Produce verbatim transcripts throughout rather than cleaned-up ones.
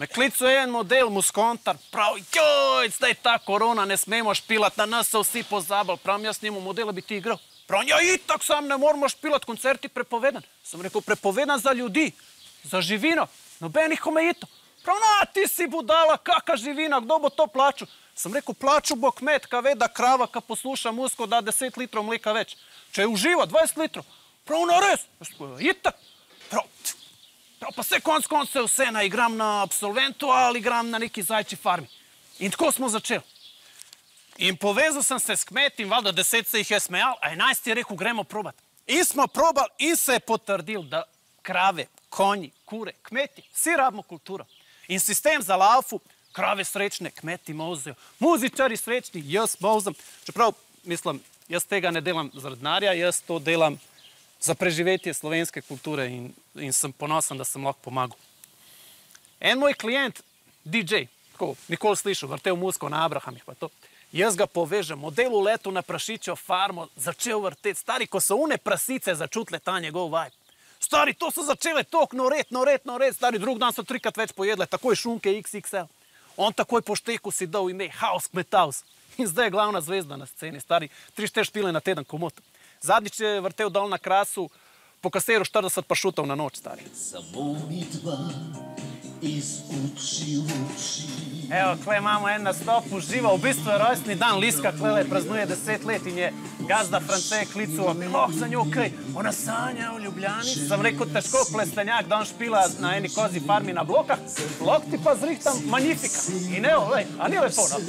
Me klicuje en model, muskontar, prav, joj, zdaj ta korona, ne smemo špilat, na nas so vsi pozabili. Pravim, jaz njemu modela bi ti igral. Pravim, ja, itak sam ne moramo špilat, koncert je prepovedan. Sam rekel, prepovedan za ljudi, za živino, nobenih omejitev. Prav, no, ti si budala, kaka živina, kdo bo to plačal? Sam rekel, plačal bo kmet, ka ve, da krava, ka posluša musko, da deset litrov mleka več. Če je uživa, dvajset litrov. Prav, no, res. Itak. Prav, prav, pa se konc konce vse naigram na absolventu, ali igram na neki zajči farmi. In tako smo začeli. In povezal sem se s kmetim, valjda deset se jih je smejal, a enajst je rekel, gremo probat. In smo probali in se je potrdil, da krave, konji, kure, kmeti, vsi rabimo kulturo. In sistem za laufu, krave srečne, kmeti mozijo, muzičari srečni, jaz mozim. Čeprav, mislim, jaz tega ne delam zaradi denarja, jaz to delam za preživetje slovenske kulture in, in sem ponosen, da sem lahko pomagal. En moj klient, D J, tako, nikoli slišal, vrtel muziko na Abrahamih, pa to. Jaz ga povežem, model v letu na prašičjo farmo, začel vrteti. Stari, ko so une prasice začutile ta njegov vibe. Stari, to so začele tok noret, noret, noret. Stari, drug dan so trikrat več pojedle, takoj šunke X X L. On takoj po šteku si dal ime House Kmethouse. In zdaj je glavna zvezda na sceni. Stari, tri štiri špile na teden komot. Zadnjič je vrtel dol na Krasu, po kaseru štirideset pašutov na noč, stari. Samo mi dva iz uči v uči. Evo, kle imamo en nastop uživa, v bistvu je rojstni dan, Liska klele praznuje deset let in je gazda France klical, oh, za njo kaj, ona sanja v Ljubljani. Sam rekel, težko plestenjak, da on špila na eni kozi farmi na blokah, blok ti pa zrihtam Magnifica. In evo, lej, a ni lepo, no?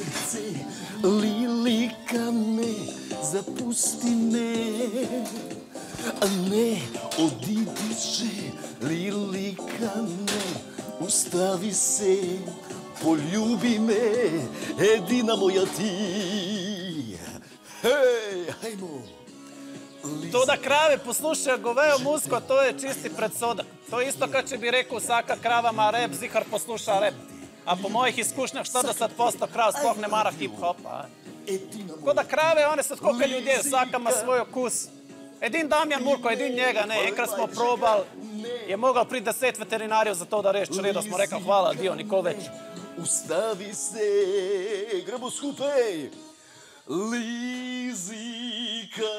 Lilika me, zapusti me, a ne, odidi še, Lilika me, ustavi se, poljubi me, edina moja ti. Hej, hajmo. To, da krave poslušajo govejo muziko, to je čisti predsodek. To je isto, kot če bi rekel, vsaka krava ima rap, zihar posluša rap. A po mojih izkušnjah štirideset posto krav sploh ne mara hip-hopa. Tako da krave, one so tako kot ljudje, vsaka ima svoj okus. Edin Damjan Murko, edin njega, ne, enkrat smo probali, je mogel priti deset veterinarjev za to, da reč čredo, smo rekli, hvala, dio, nikoli več. Ustavi se, gremo skupaj, Lizika.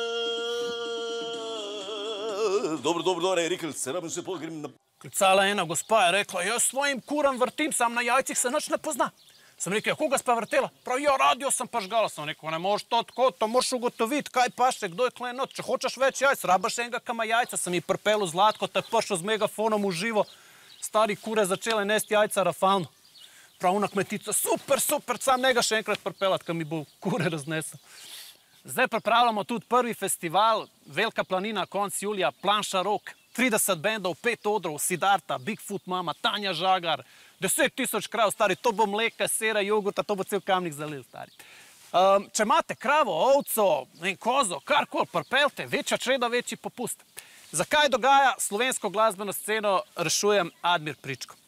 Dobro, dobro, dobro, je rekel, se rabim se pol, grem na... Klicala ena gospa je rekla, jaz svojim kuram vrtim, sam na jajcih se nič ne pozna. Sem rekel, ja, koga si pa vrtela? Prav, ja, radio sem pa žgala. Sem rekel, ne moraš to tako, to moraš ugotoviti, kaj paše, kdo je klenot. Če hočeš več jajc, rabaš enega, kama jajca. Sem ji prpelu Zlatko, te pršel z megafonom v živo. Stari kure začele nesti jajca rafalno. Prav, ona kmetica, super, super, sam njega še enkrat prpelat, kam mi bo kure raznesel. Zdaj pripravljamo tudi prvi festival, Velika planina, konc julija, Planša Rok. trideset bendov, pet odrov, Siddharta, Bigfoot Mama, Tanja Žagar, deset tisoč krav, stari, to bo mleka, sera, jogurta, to bo cel Kamnik zalil, stari. Um, če imate kravo, ovco, in kozo, karkoli, prpelte, večja čreda, večji popust. Zakaj dogaja slovensko glasbeno sceno, rešujem Admir Pričko.